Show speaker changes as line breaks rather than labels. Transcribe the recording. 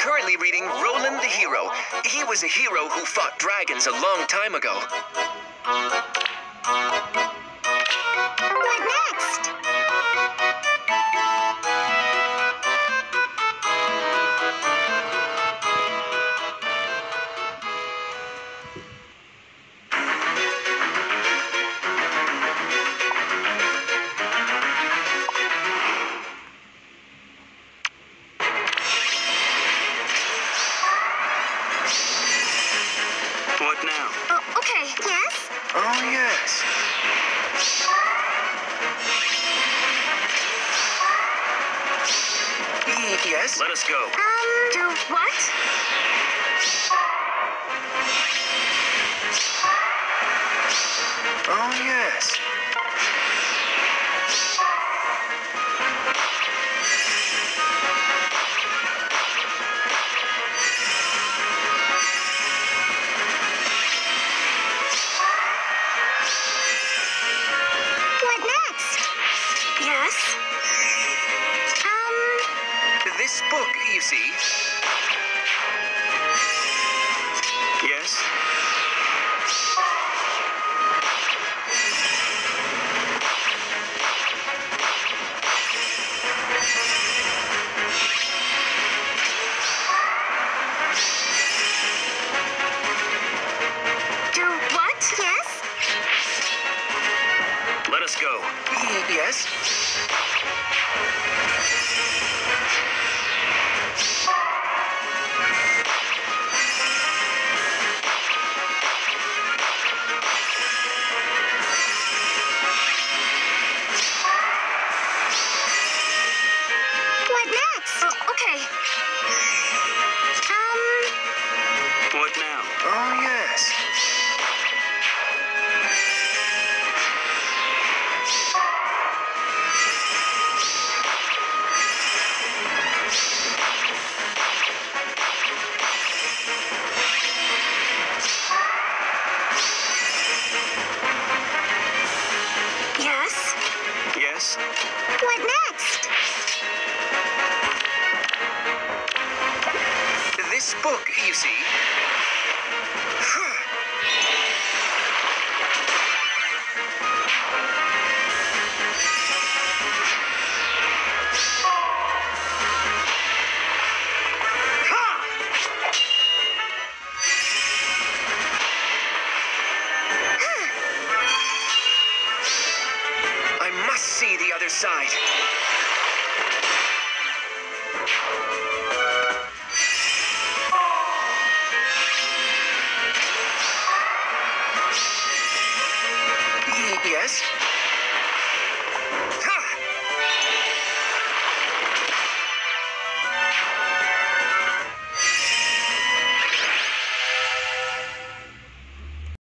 currently reading Roland the Hero. He was a hero who fought dragons a long time ago.
What next?
What now?
Oh, okay. Yes?
Oh, yes. Yes? Let us go.
Do what?
Oh, yes.
What next? Yes?
This book, you see. Yes?
Do what? Yes?
Let us go. Yes?
What next? Oh, okay.
What now? Oh, yes.
Yes?
Yes?
What next?
This book, you see. I must see the other side. Yes?